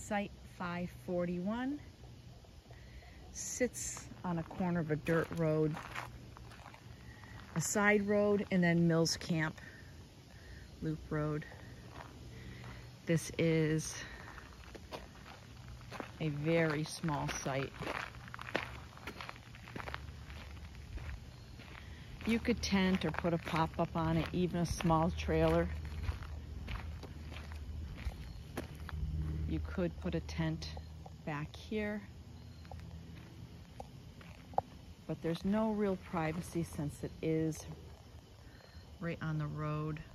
Site 541 sits on a corner of a dirt road, a side road, and then Mills Camp Loop Road. This is a very small site. You could tent or put a pop-up on it, even a small trailer. You could put a tent back here, but there's no real privacy since it is right on the road.